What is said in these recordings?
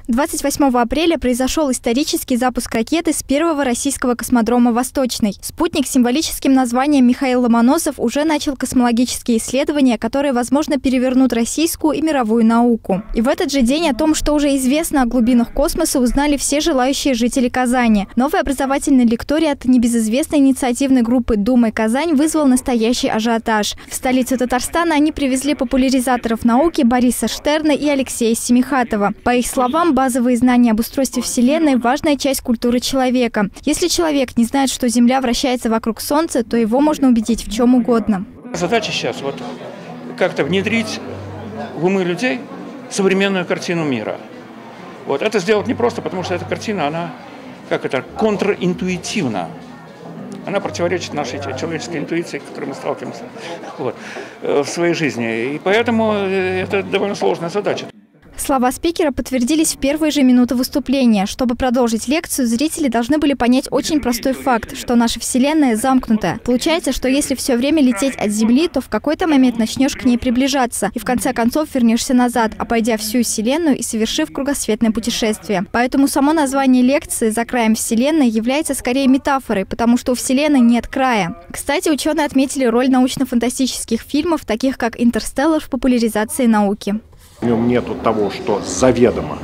28 апреля произошел исторический запуск ракеты с первого российского космодрома «Восточный». Спутник с символическим названием Михаил Ломоносов уже начал космологические исследования, которые, возможно, перевернут российскую и мировую науку. И в этот же день о том, что уже известно о глубинах космоса, узнали все желающие жители Казани. Новый образовательный лекторий от небезызвестной инициативной группы «Думай, Казань» вызвал настоящий ажиотаж. В столицу Татарстана они привезли популяризаторов науки Бориса Штерна и Алексея Семихатова. По их словам, базовые знания об устройстве Вселенной – важная часть культуры человека. Если человек не знает, что Земля вращается вокруг Солнца, то его можно убедить в чем угодно. Задача сейчас как-то внедрить в умы людей современную картину мира. Это сделать непросто, потому что эта картина, она контринтуитивна. Она противоречит нашей человеческой интуиции, с которой мы сталкиваемся в своей жизни. И поэтому это довольно сложная задача. Слова спикера подтвердились в первые же минуты выступления. Чтобы продолжить лекцию, зрители должны были понять очень простой факт, что наша Вселенная замкнутая. Получается, что если все время лететь от Земли, то в какой-то момент начнешь к ней приближаться и в конце концов вернешься назад, обойдя всю Вселенную и совершив кругосветное путешествие. Поэтому само название лекции «За краем Вселенной» является скорее метафорой, потому что у Вселенной нет края. Кстати, ученые отметили роль научно-фантастических фильмов, таких как «Интерстеллар», в популяризации науки. В нем нету того, что заведомо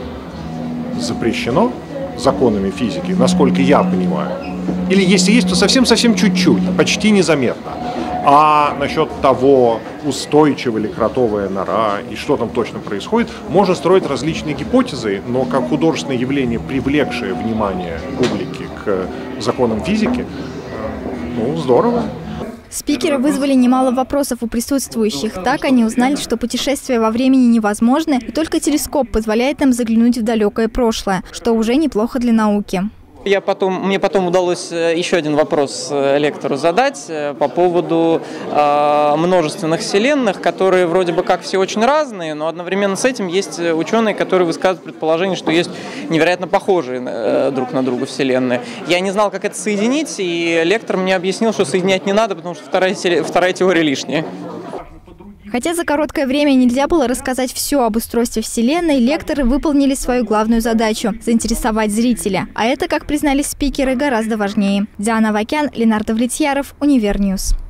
запрещено законами физики, насколько я понимаю. Или если есть, то совсем-совсем чуть-чуть, почти незаметно. А насчет того, устойчива ли кротовая нора и что там точно происходит, можно строить различные гипотезы, но как художественное явление, привлекшее внимание публики к законам физики, здорово. Спикеры вызвали немало вопросов у присутствующих. Так они узнали, что путешествия во времени невозможны, и только телескоп позволяет нам заглянуть в далекое прошлое, что уже неплохо для науки. Мне потом удалось еще один вопрос лектору задать по поводу множественных вселенных, которые вроде бы как все очень разные, но одновременно с этим есть ученые, которые высказывают предположение, что есть невероятно похожие друг на друга вселенные. Я не знал, как это соединить, и лектор мне объяснил, что соединять не надо, потому что вторая теория лишняя. Хотя за короткое время нельзя было рассказать все об устройстве Вселенной, лекторы выполнили свою главную задачу – заинтересовать зрителя. А это, как признались спикеры, гораздо важнее. Диана Вакян, Ленардо Влетьяров, Универньюз.